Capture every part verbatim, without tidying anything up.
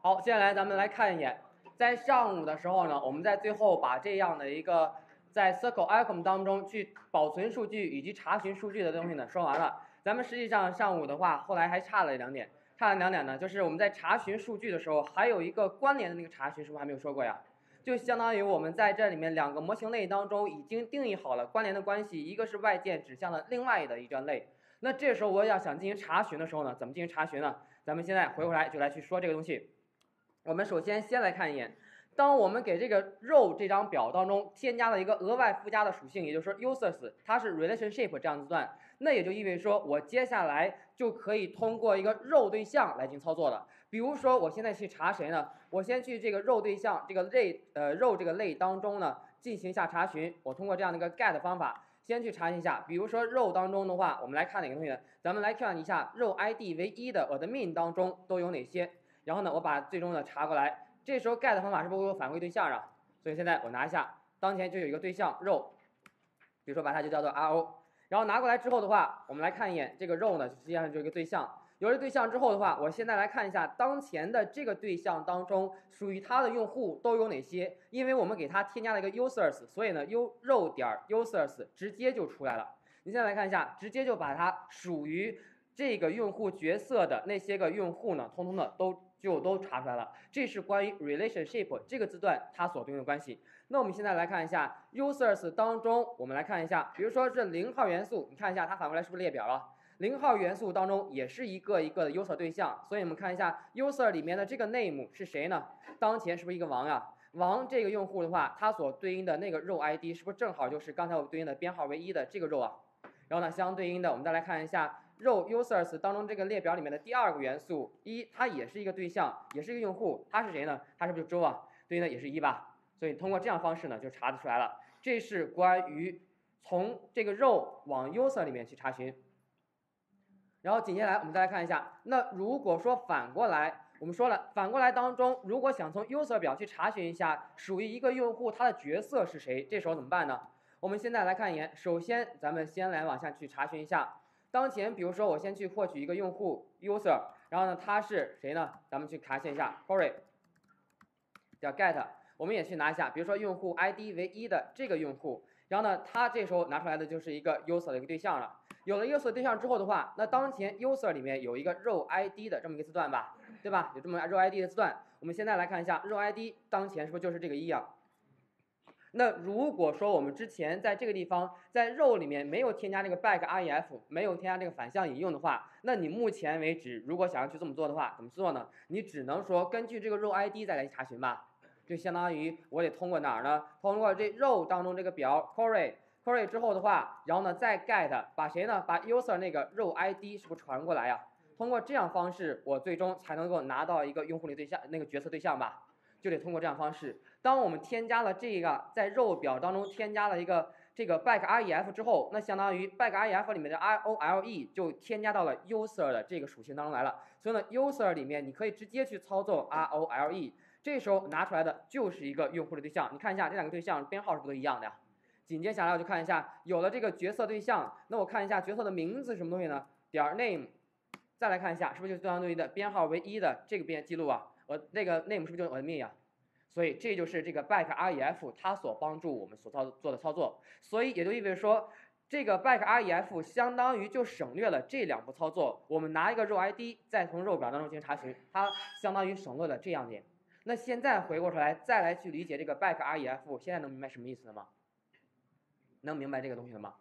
好，接下来咱们来看一眼，在上午的时候呢，我们在最后把这样的一个在 Circle Icon 当中去保存数据以及查询数据的东西呢说完了。咱们实际上上午的话，后来还差了两点，差了两点呢，就是我们在查询数据的时候，还有一个关联的那个查询，是不是还没有说过呀？就相当于我们在这里面两个模型类当中已经定义好了关联的关系，一个是外界指向的另外的一段类。那这时候我要想进行查询的时候呢，怎么进行查询呢？咱们现在回过来就来去说这个东西。我们首先先来看一眼，当我们给这个 row 这张表当中添加了一个额外附加的属性，也就是说 users 它是 relationship 这样字段，那也就意味着说我接下来就可以通过一个 row 对象来进行操作了。比如说我现在去查谁呢？我先去这个 row 对象这个类呃 row 这个类当中呢进行一下查询，我通过这样的一个 get 方法先去查询一下。比如说 row 当中的话，我们来看哪个东西呢？咱们来看一下 row I D 为一的 admin 当中都有哪些。然后呢，我把最终呢查过来，这时候 get 方法是不是会有返回对象啊？所以现在我拿一下，当前就有一个对象 row， 比如说把它就叫做 R O， 然后拿过来之后的话，我们来看一眼这个 row 呢，实际上就是一个对象。有了对象之后的话，我现在来看一下当前的这个对象当中属于它的用户都有哪些？因为我们给它添加了一个 users， 所以呢 u row 点 users 直接就出来了。你现在来看一下，直接就把它属于这个用户角色的那些个用户呢，通通的都就都查出来了。这是关于 relationship 这个字段它所对应的关系。那我们现在来看一下 users 当中，我们来看一下，比如说这零号元素，你看一下它反过来是不是列表了？零号元素当中也是一个一个的 user 对象，所以我们看一下 user 里面的这个 name 是谁呢？当前是不是一个王呀？王这个用户的话，它所对应的那个 row I D 是不是正好就是刚才我对应的编号为一的这个 row 啊？然后呢，相对应的我们再来看一下 row users 当中这个列表里面的第二个元素一，它也是一个对象，也是一个用户，它是谁呢？它是不是周啊？对应的也是一吧？所以通过这样方式呢，就查得出来了。这是关于从这个 row 往 user 里面去查询。然后紧接下来我们再来看一下，那如果说反过来，我们说了，反过来当中，如果想从 user 表去查询一下属于一个用户他的角色是谁，这时候怎么办呢？我们现在来看一眼，首先咱们先来往下去查询一下，当前比如说我先去获取一个用户 user， 然后呢他是谁呢？咱们去查询一下 query 叫 get， 我们也去拿一下，比如说用户 I D 为一的这个用户，然后呢他这时候拿出来的就是一个 user 的一个对象了。有了 user 对象之后的话，那当前 user 里面有一个 row I D 的这么一个字段吧，对吧？有这么 row I D 的字段，我们现在来看一下 row I D 当前是不是就是这个一啊？那如果说我们之前在这个地方在 row 里面没有添加这个 back ref， 没有添加这个反向引用的话，那你目前为止如果想要去这么做的话，怎么做呢？你只能说根据这个 row I D 再来查询吧，就相当于我得通过哪儿呢？通过这 row 当中这个表 query。query 之后的话，然后呢再 get 把谁呢？把 user 那个 row I D 是不是传过来呀？通过这样方式，我最终才能够拿到一个用户的对象，那个角色对象吧，就得通过这样方式。当我们添加了这个在 row 表当中添加了一个这个 back ref 之后，那相当于 back ref 里面的 role 就添加到了 user 的这个属性当中来了。所以呢 ，user 里面你可以直接去操作 role， 这时候拿出来的就是一个用户的对象。你看一下这两个对象编号是不是都一样的呀？紧接下来我就看一下，有了这个角色对象，那我看一下角色的名字是什么东西呢？点 name， 再来看一下，是不是就相当于的编号为一的这个编记录啊？我那个 name 是不是就是我的 me 啊？所以这就是这个 back ref 它所帮助我们所操做的操作。所以也就意味着说，这个 back ref 相当于就省略了这两步操作。我们拿一个 row I D， 再从 row 表当中进行查询，它相当于省略了这样点。那现在回过头来，再来去理解这个 back ref， 现在能明白什么意思了吗？能明白这个东西了吗？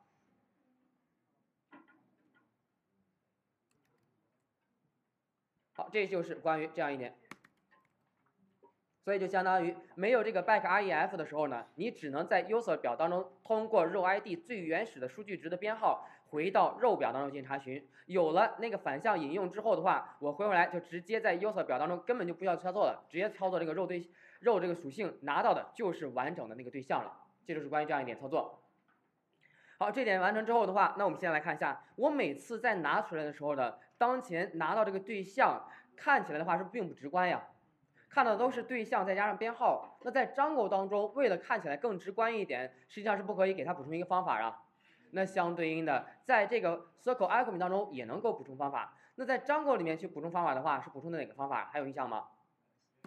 好，这就是关于这样一点。所以就相当于没有这个 back ref 的时候呢，你只能在 user 表当中通过 row I D 最原始的数据值的编号回到 row 表当中进行查询。有了那个反向引用之后的话，我回回来就直接在 user 表当中根本就不需要操作了，直接操作这个 row 对 row 这个属性，拿到的就是完整的那个对象了。这就是关于这样一点操作。好，这点完成之后的话，那我们现在来看一下，我每次在拿出来的时候呢，当前拿到这个对象，看起来的话是并不直观呀，看到的都是对象再加上编号。那在 Django 当中，为了看起来更直观一点，实际上是不可以给它补充一个方法啊。那相对应的，在这个 Circle Icon 当中也能够补充方法。那在 Django 里面去补充方法的话，是补充的哪个方法？还有印象吗？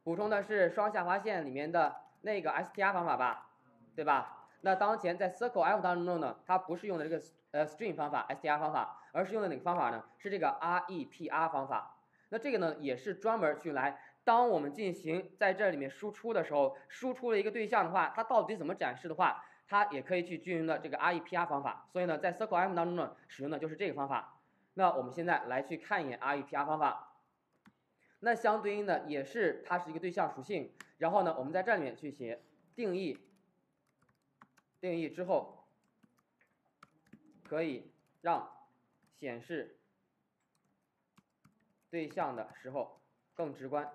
补充的是双下划线里面的那个 str 方法吧，对吧？那当前在 circle f 当中呢，它不是用的这个呃 string 方法 str 方法，而是用的哪个方法呢？是这个 repr 方法。那这个呢也是专门去来，当我们进行在这里面输出的时候，输出了一个对象的话，它到底怎么展示的话，它也可以去运用的这个 repr 方法。所以呢，在 circle f 当中呢，使用的就是这个方法。那我们现在来去看一眼 repr 方法。那相对应的也是它是一个对象属性，然后呢，我们在这里面去写定义，定义之后可以让显示对象的时候更直观。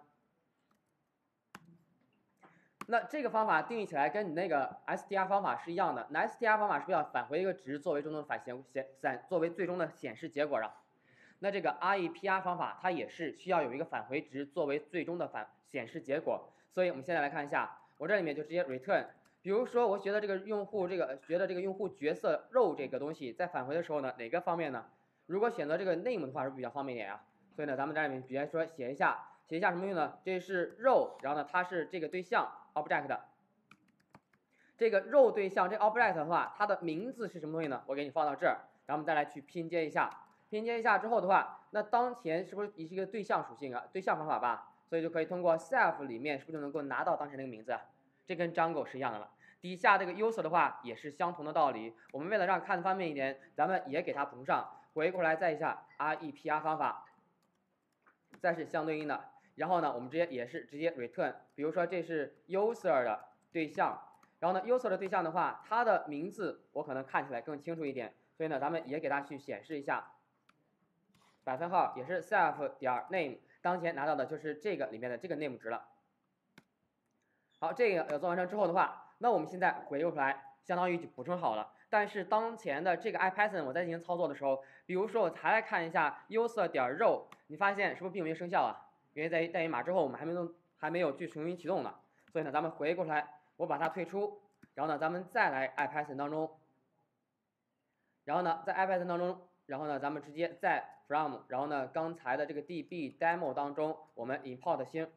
那这个方法定义起来跟你那个 str 方法是一样的，那 str 方法是不是要返回一个值作为最终的返显显显作为最终的显示结果啊？那这个 repr 方法它也是需要有一个返回值作为最终的返显示结果，所以我们现在来看一下，我这里面就直接 return， 比如说我学的这个用户这个学的这个用户角色 row 这个东西，在返回的时候呢，哪个方面呢？如果选择这个 name 的话是比较方便一点啊，所以呢，咱们这里面比如说写一下，写一下什么用呢？这是 row， 然后呢，它是这个对象 object， 这个 row 对象这 object 的话，它的名字是什么东西呢？我给你放到这儿，然后我们再来去拼接一下。拼接一下之后的话，那当前是不是也是一个对象属性啊？对象方法吧，所以就可以通过 self 里面是不是就能够拿到当前那个名字？这跟 Django 是一样的了。底下这个 user 的话也是相同的道理。我们为了让看方便一点，咱们也给它补上。回过来再一下 repr 方法，再是相对应的。然后呢，我们直接也是直接 return， 比如说这是 user 的对象，然后呢 user 的对象的话，它的名字我可能看起来更清楚一点，所以呢，咱们也给它去显示一下。百分号也是 self 点 name， 当前拿到的就是这个里面的这个 name 值了。好，这个要做完成之后的话，那我们现在回过头来，相当于就补充好了。但是当前的这个 ipython 我在进行操作的时候，比如说我才来看一下 user 点 row， 你发现是不是并没有生效啊？因为在于代码之后我们还没有还没有去重新启动呢。所以呢，咱们回过头来，我把它退出，然后呢，咱们再来 ipython 当中，然后呢，在 ipython 当中。然后呢，咱们直接在 from， 然后呢，刚才的这个 db demo 当中，我们 import 星，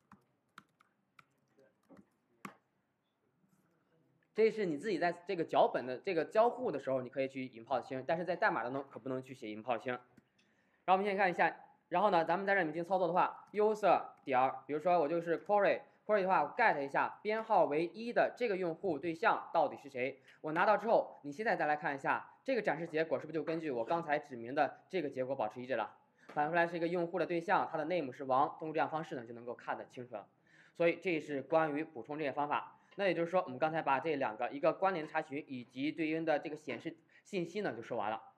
这是你自己在这个脚本的这个交互的时候，你可以去 import 星，但是在代码当中可不能去写 import 星。然后我们先看一下，然后呢，咱们在这里面进行操作的话 ，user 点，比如说我就是 query。query 的话，我 get 一下编号为一的这个用户对象到底是谁？我拿到之后，你现在再来看一下这个展示结果是不是就根据我刚才指明的这个结果保持一致了？反过来是一个用户的对象，它的 name 是王，通过这样方式呢就能够看得清楚了。所以这是关于补充这些方法。那也就是说，我们刚才把这两个一个关联查询以及对应的这个显示信息呢就说完了。